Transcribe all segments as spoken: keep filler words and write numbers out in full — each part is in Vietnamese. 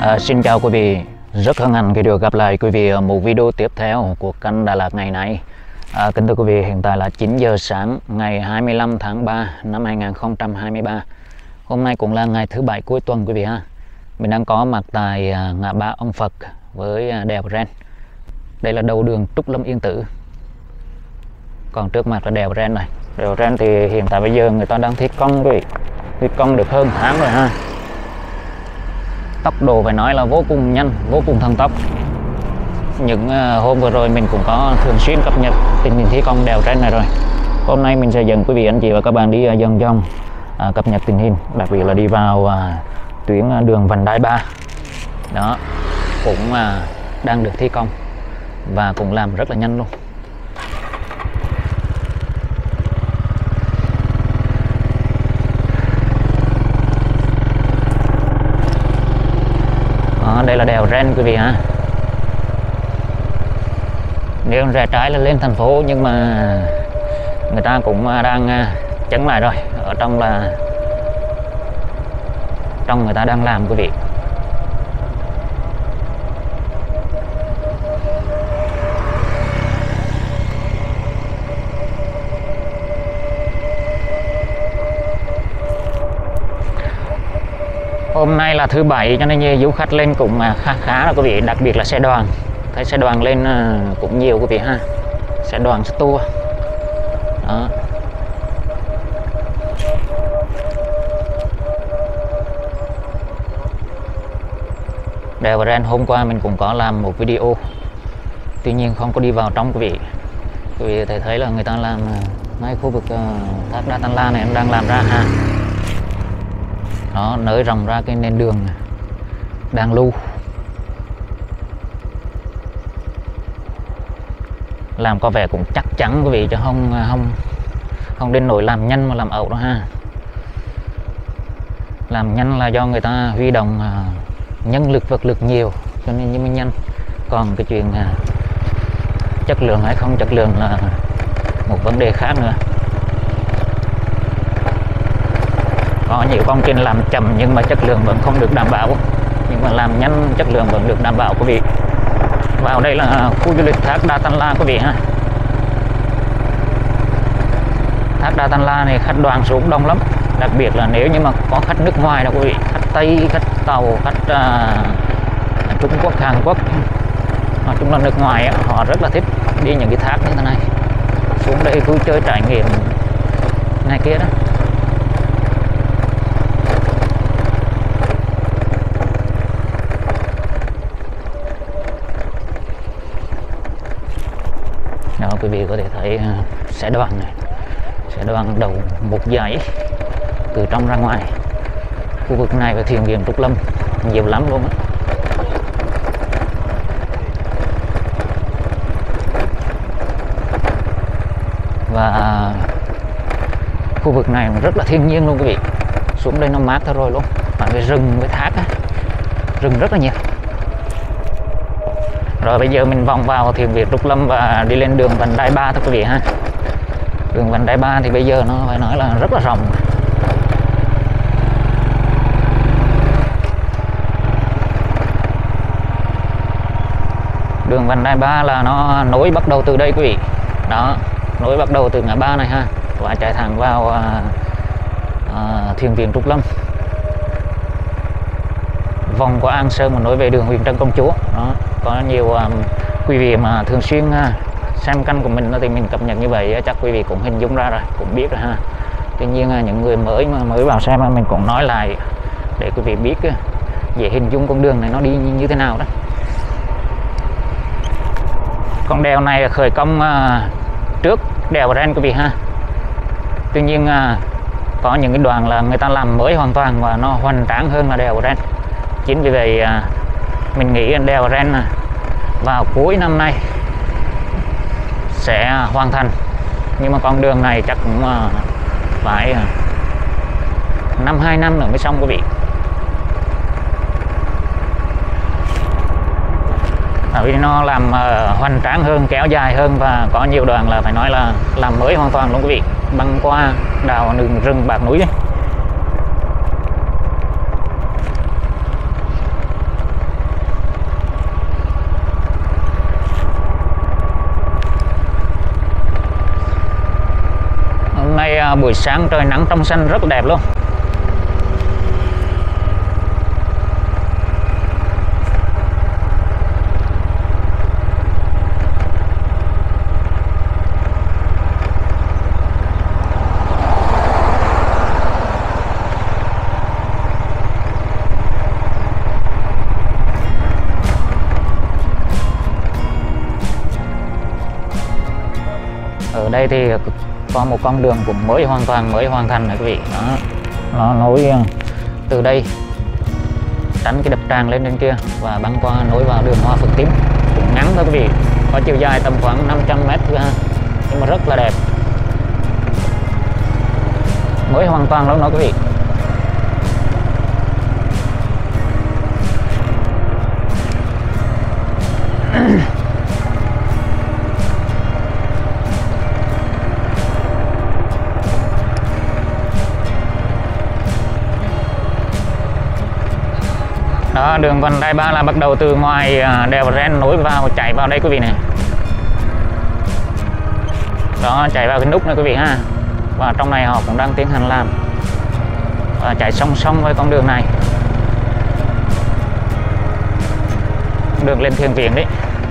À, xin chào quý vị, rất hân hạnh khi được gặp lại quý vị ở một video tiếp theo của kênh Đà Lạt ngày nay. À, kính thưa quý vị, hiện tại là chín giờ sáng ngày hai mươi lăm tháng ba năm hai nghìn không trăm hai mươi ba. Hôm nay cũng là ngày thứ bảy cuối tuần quý vị ha. Mình đang có mặt tại à, ngã ba Ông Phật với à, đèo Ren. Đây là đầu đường Trúc Lâm Yên Tử. Còn trước mặt là đèo Ren này. Đèo Ren thì hiện tại bây giờ người ta đang thi công quý vị. Thi công được hơn tháng rồi ha. Tốc độ phải nói là vô cùng nhanh, vô cùng thần tốc. Những uh, hôm vừa rồi mình cũng có thường xuyên cập nhật tình hình thi công đèo Ren này rồi. Hôm nay mình sẽ dẫn quý vị anh chị và các bạn đi uh, dần dần uh, cập nhật tình hình, đặc biệt là đi vào uh, tuyến uh, đường vành đai ba. Đó, cũng uh, đang được thi công và cũng làm rất là nhanh luôn. Đây là đèo Ren quý vị ha. Nếu rẽ trái là lên thành phố, nhưng mà người ta cũng đang chấn lại rồi. Ở trong là trong người ta đang làm quý vị. Hôm nay là thứ bảy cho nên du khách lên cũng khá khá là quý vị, đặc biệt là xe đoàn. Thấy xe đoàn lên cũng nhiều quý vị ha. Xe đoàn, xe tour. Đó. Đèo Ren hôm qua mình cũng có làm một video. Tuy nhiên không có đi vào trong quý vị. Quý vị thấy thấy là người ta làm ngay khu vực thác Đa Tan La này em đang làm ra ha. Nó nới rộng ra cái nền đường đang lưu, làm có vẻ cũng chắc chắn quý vị, chứ không không không đến nỗi làm nhanh mà làm ẩu đó ha. Làm nhanh là do người ta huy động nhân lực vật lực nhiều cho nên như mới nhanh. Còn cái chuyện chất lượng hay không chất lượng là một vấn đề khác nữa. Có nhiều công trình làm chậm nhưng mà chất lượng vẫn không được đảm bảo, nhưng mà làm nhanh chất lượng vẫn được đảm bảo quý vị. Vào đây là khu du lịch thác Đa Tan La quý vị ha. Thác Đa Tan La này khách đoàn xuống đông lắm, đặc biệt là nếu như mà có khách nước ngoài đó quý vị, khách Tây, khách Tàu, khách uh, Trung Quốc, Hàn Quốc, nói chung là nước ngoài á, họ rất là thích đi những cái thác như thế này, xuống đây vui chơi trải nghiệm này kia đó. Đó, quý vị có thể thấy uh, xe đoàn này, xe đoàn đầu một dãy từ trong ra ngoài. Khu vực này và thiền viện Trúc Lâm nhiều lắm luôn á. Và uh, khu vực này rất là thiên nhiên luôn quý vị. Xuống đây nó mát thôi rồi luôn. Và cái rừng với thác á, rừng rất là nhiều. Rồi bây giờ mình vòng vào thiền viện Trúc Lâm và đi lên đường vành đai ba thôi quý vị ha. Đường vành đai ba thì bây giờ nó phải nói là rất là rộng. Đường vành đai ba là nó nối bắt đầu từ đây quý vị. Đó, nối bắt đầu từ ngã ba này ha, và chạy thẳng vào uh, uh, thiền viện Trúc Lâm. Vòng qua An Sơn mà nối về đường Huyền Trân Công Chúa. Đó, có nhiều um, quý vị mà thường xuyên uh, xem kênh của mình thì mình cập nhật như vậy chắc quý vị cũng hình dung ra rồi, cũng biết rồi ha. Tuy nhiên uh, những người mới mà mới vào xem mình cũng nói lại để quý vị biết uh, dễ hình dung con đường này nó đi như thế nào đó. Con đèo này khởi công uh, trước đèo Ren quý vị ha. Tuy nhiên uh, có những cái đoạn là người ta làm mới hoàn toàn và nó hoành tráng hơn là đèo Ren. Chính vì vậy mình nghĩ đèo Ren vào cuối năm nay sẽ hoàn thành, nhưng mà con đường này chắc cũng phải năm hai năm nữa mới xong quý vị. Tại vì nó làm hoành tráng hơn, kéo dài hơn và có nhiều đoạn là phải nói là làm mới hoàn toàn luôn quý vị, băng qua đào rừng, rừng bạc núi đấy. nay buổi sáng trời nắng trong xanh rất đẹp luôn. Ở đây thì có một con đường cũng mới hoàn toàn mới hoàn thành này quý vị. Đó, nó nối từ đây tránh cái đập tràn lên trên kia và băng qua nối vào đường Hoa Phượng Tím, cũng ngắn thôi quý vị, có chiều dài tầm khoảng năm trăm mét nhưng mà rất là đẹp, mới hoàn toàn luôn đó quý vị. Đó, đường vành đai ba là bắt đầu từ ngoài đèo Ren nối vào chạy vào đây quý vị này. Đó, chạy vào cái nút này quý vị ha. Và trong này họ cũng đang tiến hành làm và chạy song song với con đường này, đường lên Thiền Viện đấy.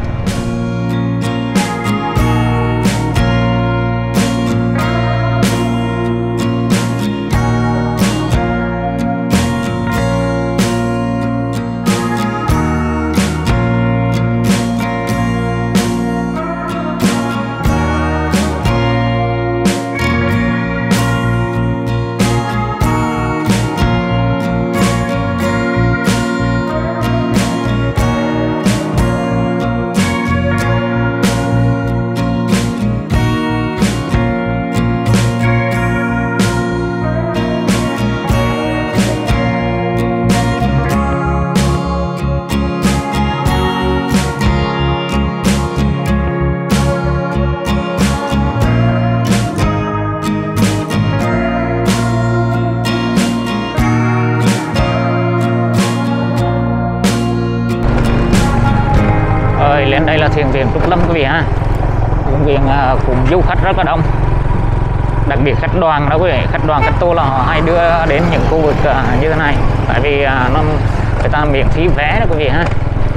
Lên đây là Thiền Viện Trúc Lâm quý vị ha. Thiền Viện cùng du khách rất là đông, đặc biệt khách đoàn đó quý vị, khách đoàn khách tour là họ hay đưa đến những khu vực như thế này, tại vì nó người ta miễn phí vé đó quý vị ha.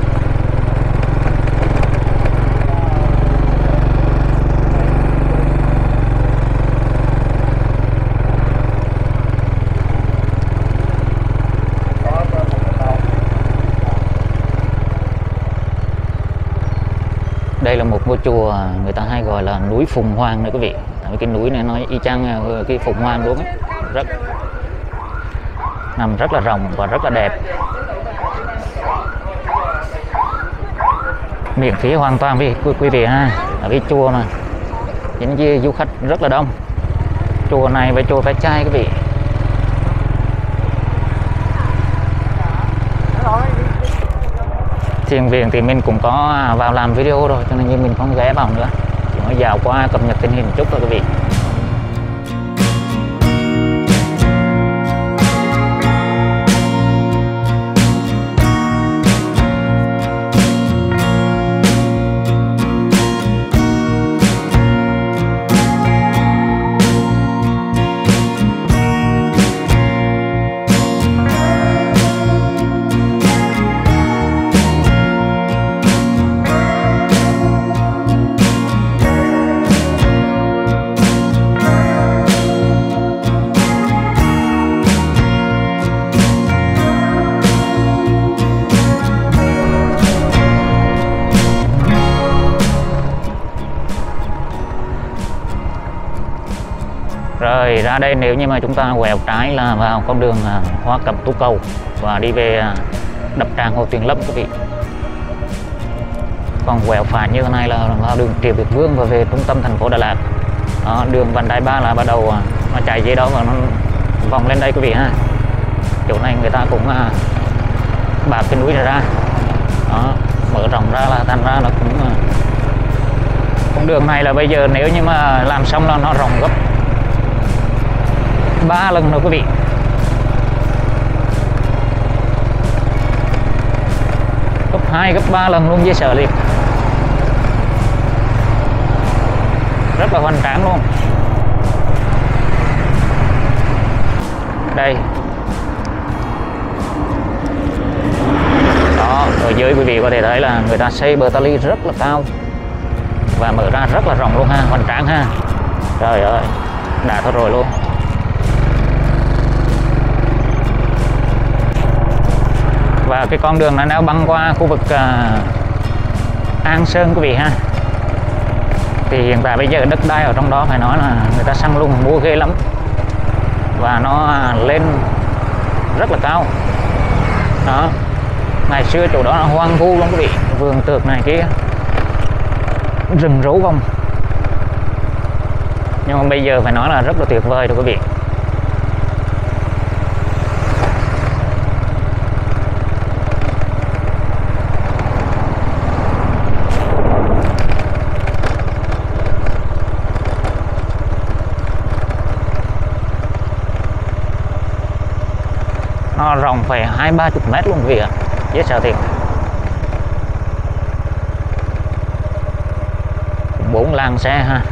Đây là một ngôi chùa người ta hay gọi là núi Phùng Hoàng đấy quý vị. Tại vì cái núi này nó y chang cái Phùng Hoàng luôn ấy. Rất nằm rất là rộng và rất là đẹp. Miễn phí hoàn toàn quý, quý vị ha. Ở cái chùa mà những gì du khách rất là đông. Chùa này với chùa Cái Chai quý vị. Thiền Viện thì mình cũng có vào làm video rồi cho nên mình không ghé vào nữa, chỉ mới dạo qua cập nhật tình hình chút thôi quý vị. Rồi ra đây nếu như mà chúng ta quẹo trái là vào con đường Hoa Cẩm Tú Cầu và đi về đập tràn Hồ Tuyền Lâm quý vị. Còn quẹo phải như thế này là vào đường Triệu Việt Vương và về trung tâm thành phố Đà Lạt. Đó, đường vành đai ba là bắt đầu nó chạy dưới đó và nó vòng lên đây quý vị ha. Chỗ này người ta cũng bạc cái núi này ra. Đó, mở rộng ra là thành ra là cũng con đường này là bây giờ nếu như mà làm xong là nó rộng gấp ba lần nữa quý vị. Gấp hai gấp ba lần luôn, dễ sợ liệt. Rất là hoành tráng luôn. đây. Đó, ở dưới quý vị có thể thấy là người ta xây bờ ta luy rất là cao và mở ra rất là rộng luôn ha, hoành tráng ha. Trời ơi, đã thôi rồi luôn. Và cái con đường này nó băng qua khu vực uh, An Sơn quý vị ha. Thì hiện tại bây giờ đất đai ở trong đó phải nói là người ta săn lùng mua ghê lắm. Và nó lên rất là cao. Đó. Ngày xưa chỗ đó là hoang vu lắm quý vị, vườn tược này kia, rừng rú không. Nhưng mà bây giờ phải nói là rất là tuyệt vời rồi quý vị. Nó rộng phải hai ba chục mét luôn quý vị ạ. Dễ sợ thiệt. Bốn làn xe ha.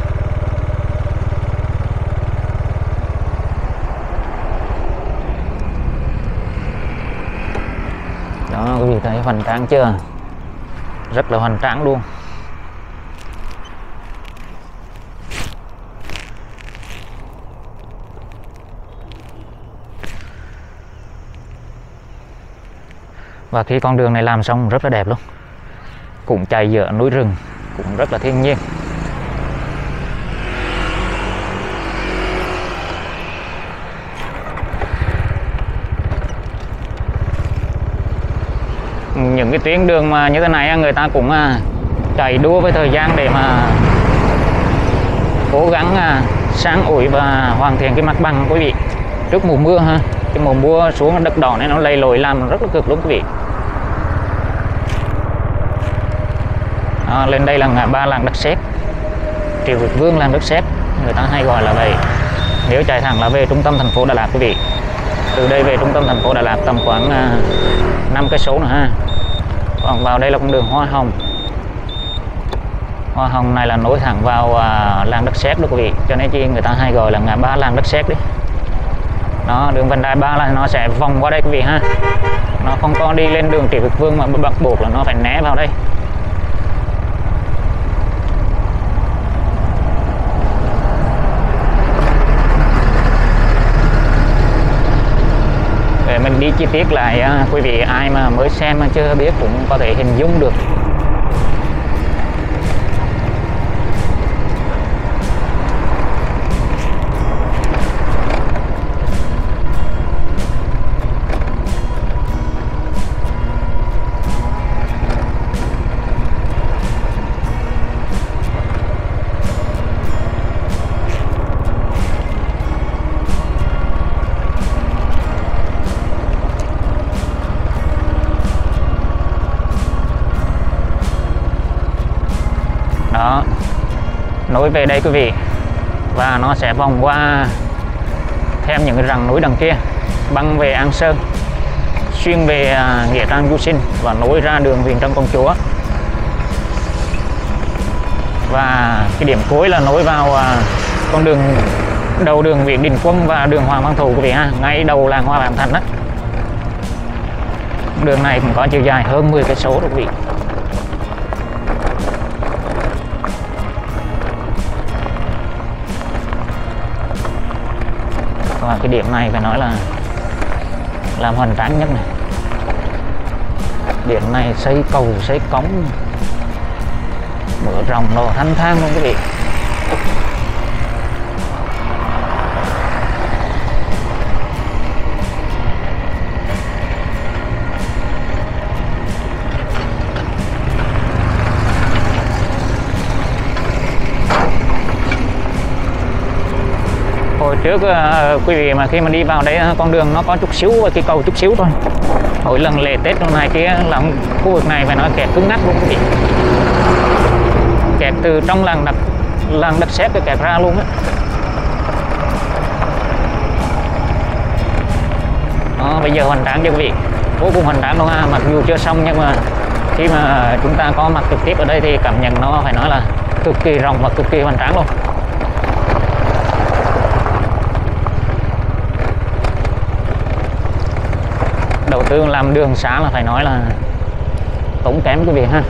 Đó quý vị thấy hoành tráng chưa? Rất là hoành tráng luôn. Và khi con đường này làm xong rất là đẹp luôn. Cũng chạy giữa núi rừng, cũng rất là thiên nhiên. Những cái tuyến đường mà như thế này người ta cũng chạy đua với thời gian để mà cố gắng san ủi và hoàn thiện cái mặt bằng quý vị trước mùa mưa ha. Cái mùa mưa xuống đất đỏ này nó lầy lội làm rất là cực luôn quý vị. Đó, lên đây là ngã ba làng Đất Sét, Triệu Việt Vương làng Đất Sét, người ta hay gọi là vậy. Nếu chạy thẳng là về trung tâm thành phố Đà Lạt quý vị. Từ đây về trung tâm thành phố Đà Lạt tầm khoảng năm cây số nữa ha. Còn vào đây là con đường Hoa Hồng. Hoa Hồng này là nối thẳng vào uh, làng Đất Sét đó quý vị. Cho nên chi người ta hay gọi là ngã ba làng Đất Sét đấy. Đó, đường vành đai ba là nó sẽ vòng qua đây quý vị ha. Nó không có đi lên đường Triệu Việt Vương mà bắt buộc là nó phải né vào đây. Để mình đi chi tiết lại quý vị, ai mà mới xem mà chưa biết cũng có thể hình dung được. Đó, nối về đây quý vị, và nó sẽ vòng qua thêm những cái rặng núi đằng kia, băng về An Sơn, xuyên về uh, Nghĩa Trang Du Sinh và nối ra đường Huyền Trân Công Chúa. Và cái điểm cuối là nối vào uh, con đường đầu đường Nguyễn Đình Quân và đường Hoàng Văn Thụ quý vị ha, ngay đầu làng Hoa Vạn Thành đó. Đường này cũng có chiều dài hơn mười cây số đó quý vị. Và cái điểm này phải nói là làm hoành tráng nhất này. Điểm này xây cầu, xây cống, mở rộng đồ thanh thang luôn quý vị. Hồi trước uh, quý vị mà khi mà đi vào đấy con đường nó có chút xíu và cái cầu chút xíu thôi. Mỗi lần lễ Tết hôm nay kia là khu vực này phải nói kẹt cứng ngắc luôn quý vị. Kẹt từ trong làng đất làng Đất Sét cái kẹt ra luôn á. Đó, bây giờ hoành tráng cho quý vị, vô cùng hoành tráng luôn ha. Mặc dù chưa xong nhưng mà khi mà chúng ta có mặt trực tiếp ở đây thì cảm nhận nó phải nói là cực kỳ rộng và cực kỳ hoành tráng luôn. tư làm đường xá là phải nói là tốn kém quý vị ha.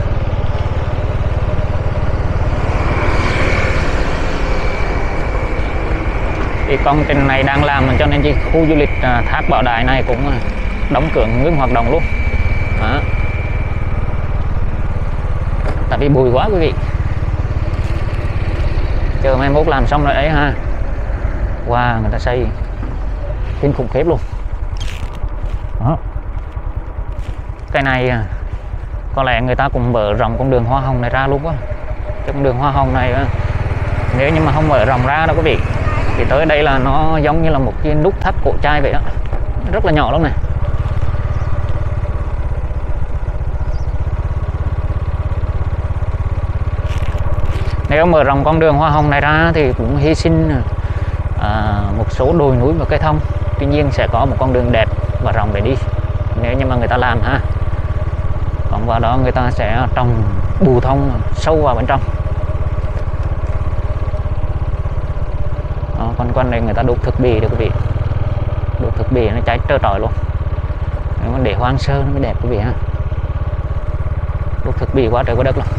Thì công trình này đang làm cho nên chi khu du lịch Thác Bảo Đại này cũng đóng cửa ngưng hoạt động luôn. Đó. Tại vì bụi quá quý vị. Chờ mai mốt làm xong rồi ấy ha. Wow, người ta xây kinh khủng khiếp luôn. Đó. Cái này có lẽ người ta cũng mở rộng con đường hoa hồng này ra luôn quá. Cái con đường hoa hồng này nếu như mà không mở rộng ra đâu quý vị, thì tới đây là nó giống như là một cái nút thắt cổ chai vậy đó, rất là nhỏ lắm này. Nếu mở rộng con đường hoa hồng này ra thì cũng hy sinh à, một số đồi núi và cây thông, tuy nhiên sẽ có một con đường đẹp và rộng để đi nếu như mà người ta làm ha. Còn vào đó người ta sẽ trồng bù thông sâu vào bên trong. Đó, quanh quanh đây người ta đốt thực bì được quý vị, đốt thực bì nó cháy trơ trọi luôn. Nếu mà để hoang sơ nó mới đẹp quý vị ha. Đốt thực bì quá trời quá đất luôn.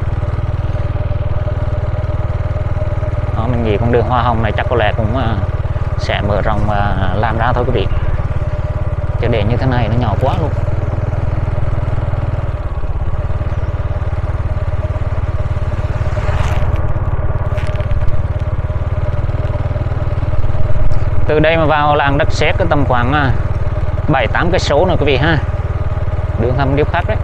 Đó, mình nghĩ con đường hoa hồng này chắc có lẽ cũng uh, sẽ mở rộng và uh, làm ra thôi quý vị, chứ để như thế này nó nhỏ quá luôn. Từ đây mà vào làng Đất Sét có tầm khoảng bảy tám cây số nữa quý vị ha. Đường hầm điêu khắc đấy.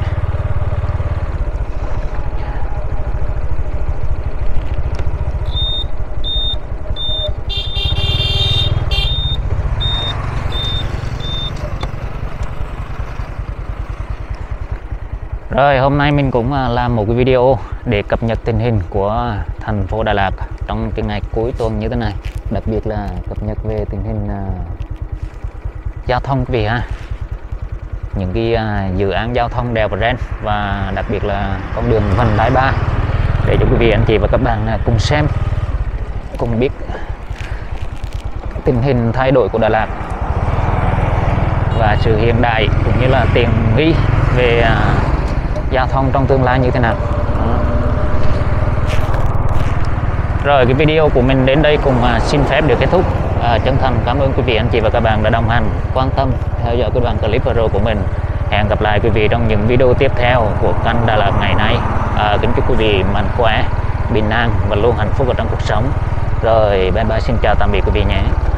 Rồi hôm nay mình cũng làm một cái video để cập nhật tình hình của thành phố Đà Lạt trong cái ngày cuối tuần như thế này, đặc biệt là cập nhật về tình hình uh, giao thông quý vị ha. Những cái uh, dự án giao thông đèo Pren và đặc biệt là con đường vành đai ba để cho quý vị anh chị và các bạn uh, cùng xem, cùng biết tình hình thay đổi của Đà Lạt và sự hiện đại cũng như là tiện nghi về uh, giao thông trong tương lai như thế nào. Đó. Rồi cái video của mình đến đây cùng uh, xin phép được kết thúc. Uh, chân thành cảm ơn quý vị anh chị và các bạn đã đồng hành, quan tâm theo dõi cái đoạn clip vừa rồi của mình. Hẹn gặp lại quý vị trong những video tiếp theo của kênh Đà Lạt ngày nay. Uh, kính chúc quý vị mạnh khỏe, bình an và luôn hạnh phúc ở trong cuộc sống. Rồi bye bye, xin chào tạm biệt quý vị nhé.